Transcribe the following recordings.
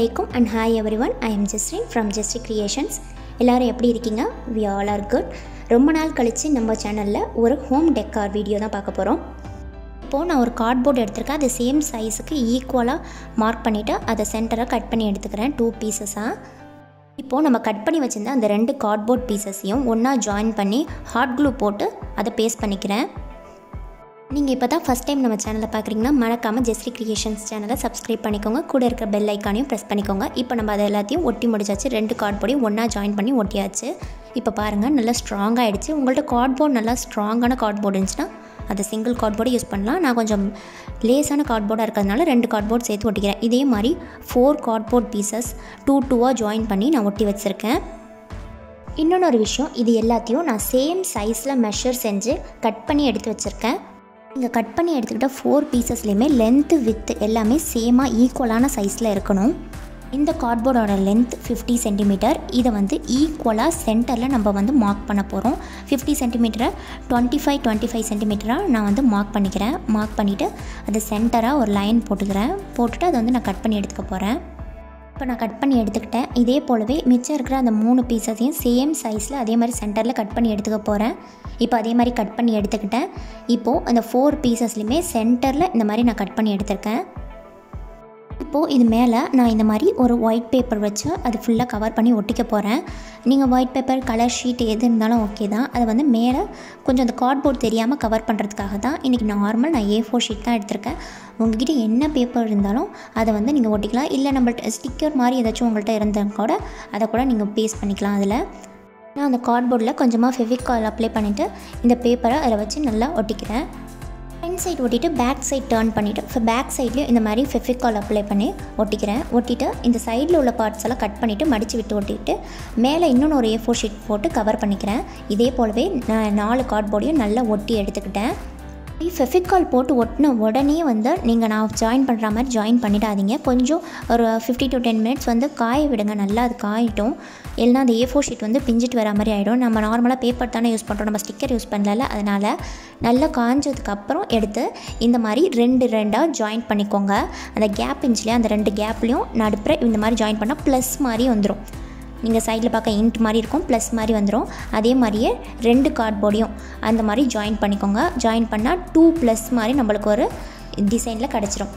Assalamualaikum and hi everyone. I am Justine from Just Creations. எல்லாரும் எப்படி இருக்கீங்க? We all are good. ரொம்ப நாள் கழிச்சு நம்ம சேனல்ல ஒரு ஹோம் டெக்கார் வீடியோ தான் பார்க்க போறோம். இப்போ நான் ஒரு கார்ட்போர்ட் எடுத்துர்க்கேன். அது சேம் சைஸ்க்கு ஈக்குவலா மார்க் பண்ணிட்டு அதை சென்டரா கட் பண்ணி எடுத்துக்கிறேன் 2 பீசஸா. இப்போ நம்ம கட் பண்ணி வச்சிருந்த அந்த ரெண்டு கார்ட்போர்ட் பீசஸையும் ஒண்ணா ஜாயின் பண்ணி ஹாட் க்ளூ போட்டு அதை பேஸ்ட் பண்ணிக்கிறேன். நீங்கள் இப்போ தான் ஃபஸ்ட் டைம் நம்ம சேனலை பார்க்குறீங்கன்னா மறக்காமல் ஜெஸ்ரி கிரியேஷன்ஸ் சேனலை சப்ஸ்கிரைப் பண்ணிக்கோங்க. கூட இருக்கிற பெல் ஐக்கானையும் ப்ரெஸ் பண்ணிக்கோங்க. இப்போ நம்ம அதை எல்லாத்தையும் ஒட்டி முடிச்சாச்சு. ரெண்டு கார்ட்போர்டையும் ஒன்றா ஜாயின் பண்ணி ஒட்டியாச்சு. இப்போ பாருங்கள் நல்லா ஸ்ட்ராங்காக ஆகிடுச்சு. உங்கள்கிட்ட கார்ட்போர்ட் நல்லா ஸ்ட்ராங்கான கார்ட்போர்டு இருந்துச்சுன்னா அதை சிங்கிள் கார்ட்போர்டு யூஸ் பண்ணலாம். நான் கொஞ்சம் லேஸான கார்ட்போர்டாக இருக்கிறதுனால 2 கார்ட்போர்ட் சேர்த்து ஒட்டிக்கிறேன். இதே மாதிரி 4 கார்ட்போர்ட் பீசஸ் 2 ஜாயின் பண்ணி நான் ஒட்டி வச்சுருக்கேன். இன்னொன்று விஷயம், இது எல்லாத்தையும் நான் சேம் சைஸில் மெஷர் செஞ்சு கட் பண்ணி எடுத்து வச்சுருக்கேன். நீங்கள் கட் பண்ணி எடுத்துக்கிட்ட 4 பீசஸ்லேயுமே லென்த்து வித்து எல்லாமே சேமாக ஈக்குவலான சைஸில் இருக்கணும். இந்த கார்ட்போர்டோட லென்த் 50 சென்டிமீட்டர். இதை வந்து ஈக்குவலாக சென்டரில் நம்ம வந்து மார்க் பண்ண போகிறோம். 50 சென்டிமீட்டரை 25 சென்டிமீட்டராக நான் வந்து மார்க் பண்ணிக்கிறேன். மார்க் பண்ணிவிட்டு அதை சென்டராக ஒரு லைன் போட்டுட்டு அதை வந்து நான் கட் பண்ணி எடுத்துக்க போகிறேன். இப்போ நான் கட் பண்ணி எடுத்துக்கிட்டேன். இதே போலவே மிச்சம் இருக்கிற அந்த 3 பீசஸையும் சேம் சைஸில் அதே மாதிரி சென்டரில் கட் பண்ணி எடுத்துக்க போகிறேன். இப்போ அதே மாதிரி கட் பண்ணி எடுத்துக்கிட்டேன். இப்போது அந்த 4 பீசஸ்லையுமே சென்டரில் இந்த மாதிரி நான் கட் பண்ணி எடுத்திருக்கேன். இப்போது இது மேலே நான் இந்த மாதிரி ஒரு ஒயிட் பேப்பர் வச்சு அது ஃபுல்லாக கவர் பண்ணி ஒட்டிக்க போகிறேன். நீங்கள் ஒயிட் பேப்பர் கலர் ஷீட் எது இருந்தாலும் ஓகே தான். அதை வந்து மேலே கொஞ்சம் அந்த கார்ட்போர்ட் தெரியாமல் கவர் பண்ணுறதுக்காக தான் இன்றைக்கி நார்மல் நான் A4 ஷீட் தான் எடுத்திருக்கேன். உங்கள்கிட்ட என்ன பேப்பர் இருந்தாலும் அதை வந்து நீங்கள் ஒட்டிக்கலாம். இல்லை நம்மள்ட்ட ஸ்டிக்கர் மாதிரி ஏதாச்சும் உங்கள்கிட்ட இருந்தால் கூட அதை கூட நீங்கள் பேஸ்ட் பண்ணிக்கலாம். அதில் நான் அந்த கார்ட்போர்டில் கொஞ்சமாக ஃபெவிகால் அப்ளை பண்ணிவிட்டு இந்த பேப்பரை அதில் வச்சு நல்லா ஒட்டிக்கிறேன். ஃப்ரண்ட் சைடு ஒட்டிட்டு பேக் சைடு டர்ன் பண்ணிவிட்டு இப்போ பேக் சைட்லேயும் இந்த மாதிரி ஃபெவிகால் அப்ளை பண்ணி ஒட்டிக்கிறேன். ஒட்டிட்டு இந்த சைடில் உள்ள பார்ட்ஸ் எல்லாம் கட் பண்ணிவிட்டு மடித்து விட்டு ஒட்டிட்டு மேலே இன்னொன்று ஒரு A4 ஷீட் போட்டு கவர் பண்ணிக்கிறேன். இதே போலவே நான் 4 கார்ட்போர்டையும் நல்லா ஒட்டி எடுத்துக்கிட்டேன். ஃபெவிகால் போட்டு ஒட்டின உடனே வந்து நீங்கள் நான் ஜாயின் பண்ணுற மாதிரி ஜாயின் பண்ணிடாதீங்க. கொஞ்சம் ஒரு 50 to 10 மினிட்ஸ் வந்து காய விடுங்க. நல்லா அது காயிட்டும். இல்லைனா அந்த A4 ஷீட் வந்து பிஞ்சிட்டு வர மாதிரி ஆகிடும். நம்ம நார்மலாக பேப்பர் தானே யூஸ் பண்ணுறோம், நம்ம ஸ்டிக்கர் யூஸ் பண்ணல. அதனால் நல்லா காஞ்சதுக்கப்புறம் எடுத்து இந்த மாதிரி 2 ஜாயின் பண்ணிக்கோங்க. அந்த கேப் இன்ச்லேயே அந்த 2 கேப்லேயும் நடுப்புற இந்த மாதிரி ஜாயின் பண்ணால் ப்ளஸ் மாதிரி வந்துடும். நீங்கள் சைடில் பார்க்க இன்ட் மாதிரி இருக்கும், ப்ளஸ் மாதிரி வந்துடும். அதே மாதிரியே 2 கார்ட்போர்டையும் அந்த மாதிரி ஜாயின் பண்ணிக்கோங்க. ஜாயின் பண்ணால் 2 ப்ளஸ் மாதிரி நம்மளுக்கு ஒரு டிசைனில் கிடச்சிரும்.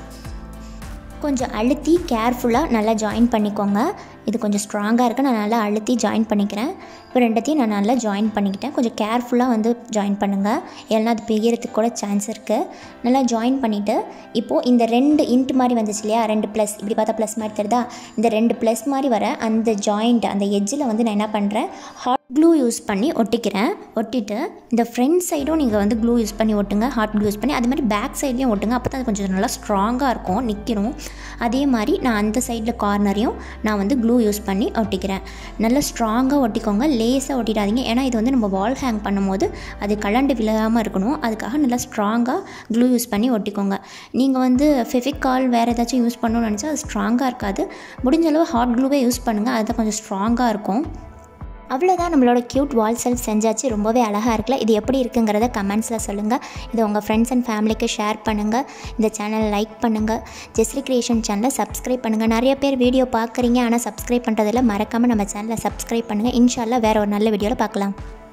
கொஞ்சம் அழுத்தி கேர்ஃபுல்லாக நல்லா ஜாயின் பண்ணிக்கோங்க. இது கொஞ்சம் ஸ்ட்ராங்காக இருக்குது. நான் நல்லா அழுத்தி ஜாயின் பண்ணிக்கிறேன். இப்போ 2த்தையும் நான் நல்லா ஜாயின் பண்ணிக்கிட்டேன். கொஞ்சம் கேர்ஃபுல்லாக வந்து ஜாயின் பண்ணுங்கள், இல்லைனா அது பிரியறதுக்கு கூட சான்ஸ் இருக்குது. நல்லா ஜாயின் பண்ணிவிட்டு இப்போது இந்த 2 இன்ட் மாதிரி வந்துச்சு இல்லையா, 2 ப்ளஸ் இப்படி பார்த்தா ப்ளஸ் மாதிரி தெரியுதா, இந்த 2 ப்ளஸ் மாதிரி வர அந்த ஜாயிண்ட் அந்த எட்ஜில் வந்து நான் என்ன பண்ணுறேன், ஹாட் க்ளூ யூஸ் பண்ணி ஒட்டிக்கிறேன். ஒட்டிட்டு இந்த ஃப்ரண்ட் சைடும் நீங்கள் வந்து க்ளூ யூஸ் பண்ணி ஒட்டுங்க, ஹாட் க்ளூ யூஸ் பண்ணி. அதே மாதிரி பேக் சைட்லேயும் ஒட்டுங்க. அப்போ தான் அது கொஞ்சம் நல்லா ஸ்ட்ராங்காக இருக்கும், நிற்கணும். அதே மாதிரி நான் அந்த சைடில் கார்னரையும் நான் வந்து க்ளூ யூஸ் பண்ணி ஒட்டிக்கிறேன். நல்லா ஸ்ட்ராங்காக ஒட்டிக்கோங்க, லேஸாக ஒட்டிடாதீங்க. ஏன்னா இது வந்து நம்ம வால் ஹேங் பண்ணும்போது அது கலண்டு விழாமல் இருக்கணும். அதுக்காக நல்லா ஸ்ட்ராங்காக க்ளூ யூஸ் பண்ணி ஒட்டிக்கோங்க. நீங்கள் வந்து ஃபெவிகால் வேறு ஏதாச்சும் யூஸ் பண்ணணும்னு நினச்சா அது ஸ்ட்ராங்காக இருக்காது. முடிஞ்ச அளவு ஹாட் க்ளூவே யூஸ் பண்ணுங்கள், அது கொஞ்சம் ஸ்ட்ராங்காக இருக்கும். அவ்வளோதான், நம்மளோட க்யூட் வால் ஷெல்ஃப் செஞ்சாச்சு. ரொம்பவே அழகாக இருக்குல்ல. இது எப்படி இருக்குங்கிறத கமெண்ட்ஸில் சொல்லுங்கள். இதை உங்கள் ஃப்ரெண்ட்ஸ் அண்ட் ஃபேமிலிக்கு ஷேர் பண்ணுங்கள். இந்த சேனலை லைக் பண்ணுங்கள். ஜெஸ்ரி கிரியேஷன் சேனலை சப்ஸ்கிரைப் பண்ணுங்கள். நிறைய பேர் வீடியோ பார்க்குறீங்க ஆனால் சப்ஸ்கிரைப் பண்ணுறதில்ல. மறக்காமல் நம்ம சேனலை சப்ஸ்கிரைப் பண்ணுங்கள். இன்ஷா அல்லாஹ் வேறு ஒரு நல்ல வீடியோவில் பார்க்கலாம்.